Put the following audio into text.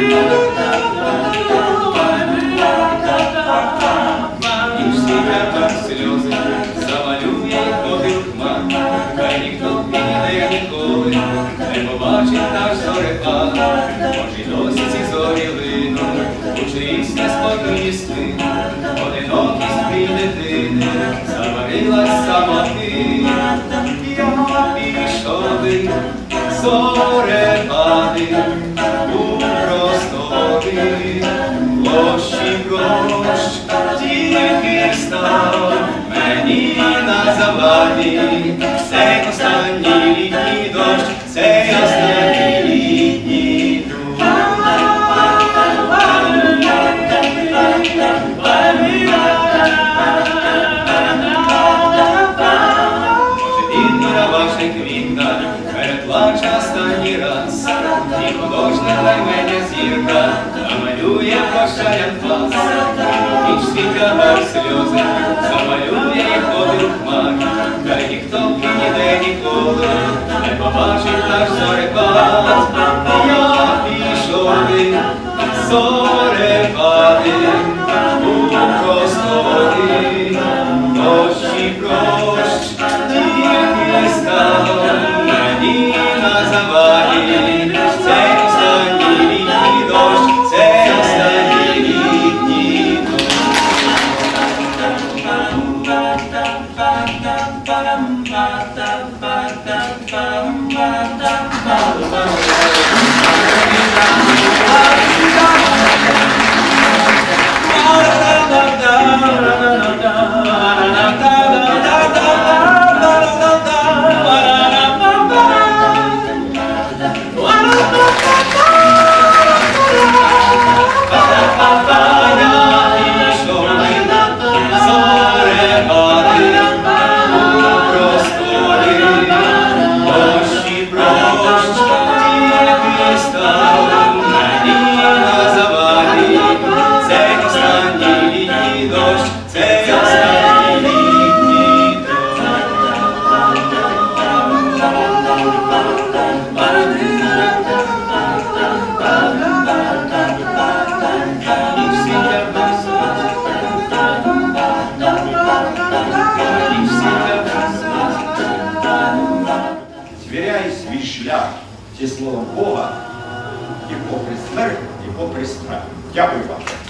Сльози замалює подих хмар, хай ніхто піде ніколи, не побачить наш зорепад. Може й досі ці зорі линуть у чиїсь неспокійні сни, одинокість твій дитини заварилась самоти. Я пішов би зорепади у просторі, площі прощ тільки став мені на заваді. Цей останній літній дощ, цей останній літній дощ. Може він на ваших вікнах переплаче останній раз, і художник найменя зірка намалює прощальний пас. Ніч світла сльози замалює їх подих хмар, хай ніхто і ніде ніколи не побачить наш зорепад. Я пішов би зорепади у просторі, дощі прощ тільки став мені на заваді. Цей останній літній дощ, цей останній літній дощ. Звіряй свій шлях зі словом Бога і попри смерть, і попри страх. Дякую вам.